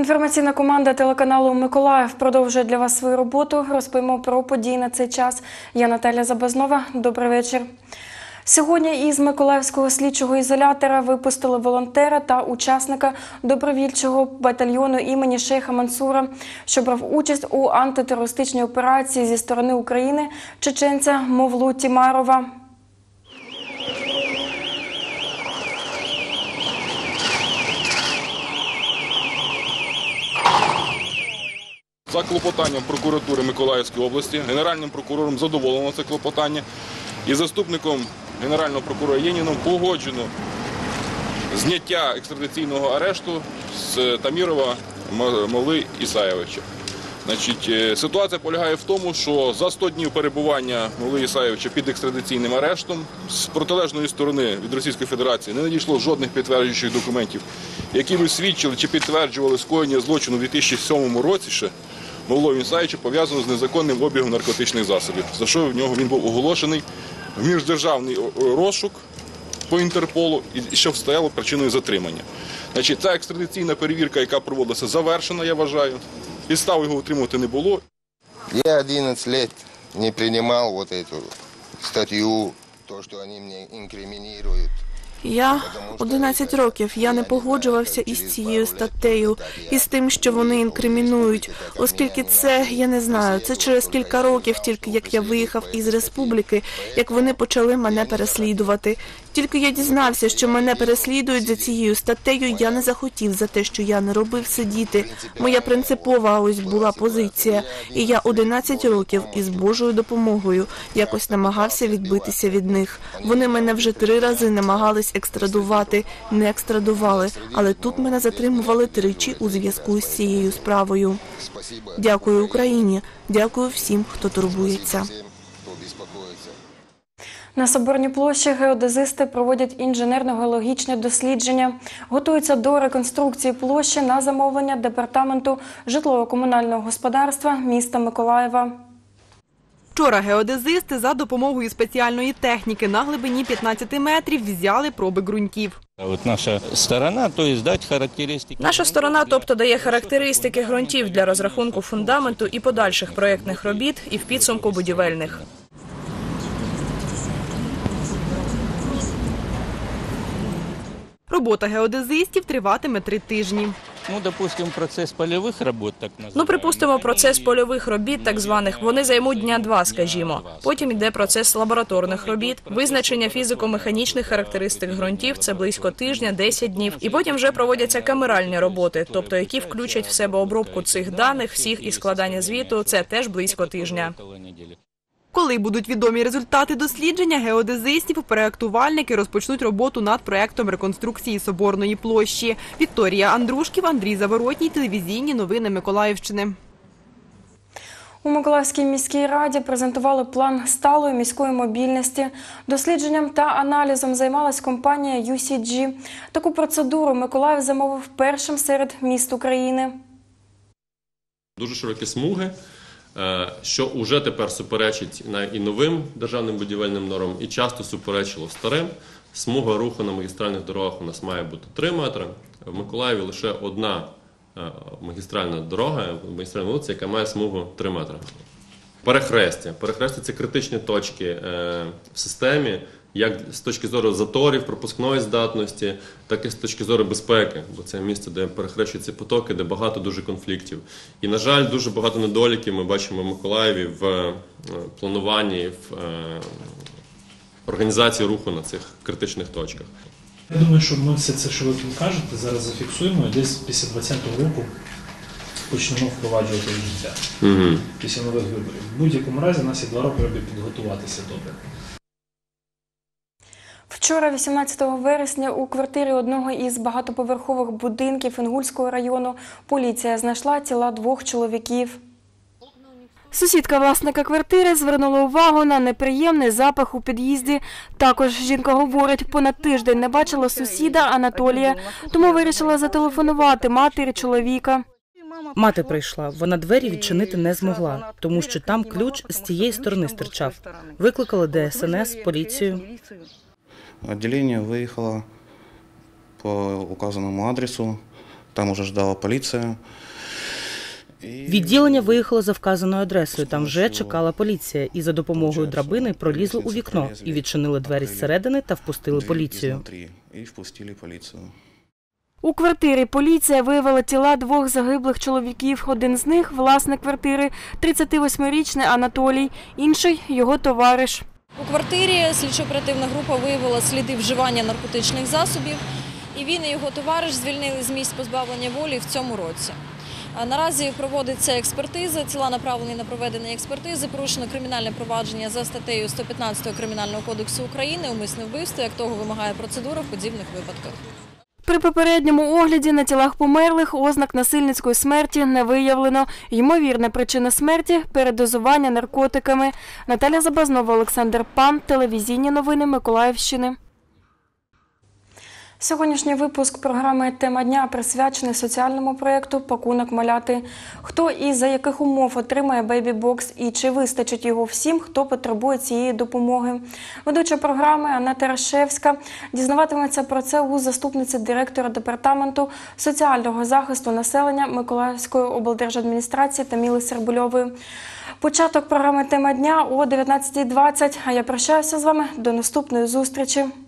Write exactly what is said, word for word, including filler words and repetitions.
Інформаційна команда телеканалу «Миколаїв» продовжує для вас свою роботу. Розповімо про події на цей час. Я Наталя Забазнова. Добрий вечір. Сьогодні із Миколаївського слідчого ізолятора випустили волонтера та учасника добровільчого батальйону імені Шейха Мансура, що брав участь у антитерористичній операції зі сторони України чеченця Мовлу Тімарова. За клопотанням прокуратури Миколаївської області Генеральним прокурором задоволено це клопотання і заступником Генерального прокурора Єніном погоджено зняття екстрадиційного арешту з Тамірова Мовли Ісаєвича. Значить, ситуація полягає в тому, що за сто днів перебування Мовли Ісаєвича під екстрадиційним арештом з протилежної сторони від Російської Федерації не надійшло жодних підтверджуючих документів, які б свідчили чи підтверджували скоєння злочину у дві тисячі сьомому році ще Мовлою Ісаєвича пов'язано з незаконним обігом наркотичних засобів, за що в нього він був оголошений в міждержавний розшук по Інтерполу і що стало причиною затримання. Значить, ця екстрадиційна перевірка, яка проводилася, завершена, я вважаю. Підстав його утримувати не було. Я одинадцять років не приймав вот эту статтю, то, що вони мені інкримінують. Я одинадцять років, я не погоджувався із цією статтею, із тим, що вони інкримінують, оскільки це, я не знаю, це через кілька років, тільки як я виїхав із республіки, як вони почали мене переслідувати. Тільки я дізнався, що мене переслідують за цією статтею, я не захотів за те, що я не робив, сидіти. Моя принципова ось була позиція. І я одинадцять років із Божою допомогою якось намагався відбитися від них. Вони мене вже три рази намагались екстрадувати, не екстрадували, але тут мене затримували тричі у зв'язку з цією справою. Дякую Україні, дякую всім, хто турбується. На Соборній площі геодезисти проводять інженерно-геологічне дослідження. Готуються до реконструкції площі на замовлення Департаменту житлово-комунального господарства міста Миколаєва. Вчора геодезисти за допомогою спеціальної техніки на глибині п'ятнадцяти метрів взяли проби ґрунтів. От наша сторона, то есть дати характеристики. Наша сторона, тобто, дає характеристики ґрунтів для розрахунку фундаменту і подальших проєктних робіт, і в підсумку будівельних. Робота геодезистів триватиме три тижні. Ну, допустимо, процес польових робот, так називаємо. Ну, припустимо, процес польових робіт, так званих, вони займуть дня два, скажімо. Потім йде процес лабораторних робіт, визначення фізико-механічних характеристик ґрунтів, це близько тижня, десять днів. І потім вже проводяться камеральні роботи, тобто які включать в себе обробку цих даних, всіх і складання звіту, це теж близько тижня. Коли будуть відомі результати дослідження геодезистів, проєктувальники розпочнуть роботу над проєктом реконструкції Соборної площі. Вікторія Андрушків, Андрій Заворотній, телевізійні новини Миколаївщини. У Миколаївській міській раді презентували план сталої міської мобільності. Дослідженням та аналізом займалась компанія ю сі джі. Таку процедуру Миколаїв замовив першим серед міст України. Дуже широкі смуги, що вже тепер суперечить і новим державним будівельним нормам, і часто суперечило старим. Смуга руху на магістральних дорогах у нас має бути три метри. В Миколаєві лише одна магістральна дорога, магістральна вулиця, яка має смугу три метри. Перехрестя. Перехрестя – це критичні точки в системі, як з точки зору заторів, пропускної здатності, так і з точки зору безпеки, бо це місце, де перехрещуються потоки, де багато дуже конфліктів. І, на жаль, дуже багато недоліків ми бачимо в Миколаєві в плануванні, в організації руху на цих критичних точках. Я думаю, що ми все це, що ви кажете, зараз зафіксуємо і десь після двадцятого року почнемо впроваджувати в життя, угу. Після нових виборів. В будь-якому разі у нас є два роки, аби підготуватися добре. Вчора, вісімнадцятого вересня, у квартирі одного із багатоповерхових будинків Інгульського району поліція знайшла тіла двох чоловіків. Сусідка власника квартири звернула увагу на неприємний запах у під'їзді. Також жінка говорить, понад тиждень не бачила сусіда Анатолія, тому вирішила зателефонувати матері чоловіка. Мати прийшла, вона двері відчинити не змогла, тому що там ключ з тієї сторони стирчав. Викликали де ес ен ес, поліцію. Відділення виїхало по указаному адресу. Там уже ждала поліція. Відділення виїхало за вказаною адресою. Там вже чекала поліція. І за допомогою драбини пролізли у вікно і відчинили двері зсередини та впустили поліцію. І впустили поліцію. У квартирі поліція виявила тіла двох загиблих чоловіків. Один з них – власник квартири, тридцятивосьмирічний Анатолій, інший – його товариш. У квартирі слідчо-оперативна група виявила сліди вживання наркотичних засобів, і він і його товариш звільнили з місць позбавлення волі в цьому році. Наразі проводиться експертиза, тіла направлені на проведення експертизи, порушено кримінальне провадження за статтею сто п'ятнадцять Кримінального кодексу України «Умисне вбивство», як того вимагає процедура в подібних випадках. При попередньому огляді на тілах померлих ознак насильницької смерті не виявлено. Ймовірна причина смерті – передозування наркотиками. Наталя Забазнова, Олександр Пан, телевізійні новини Миколаївщини. Сьогоднішній випуск програми «Тема дня» присвячений соціальному проєкту «Пакунок маляти». Хто і за яких умов отримає бейбі-бокс і чи вистачить його всім, хто потребує цієї допомоги. Ведуча програми Анна Терашевська дізнаватиметься про це у заступниці директора департаменту соціального захисту населення Миколаївської облдержадміністрації Таміли Сербульової. Початок програми «Тема дня» о дев'ятнадцятій двадцять. А я прощаюся з вами до наступної зустрічі.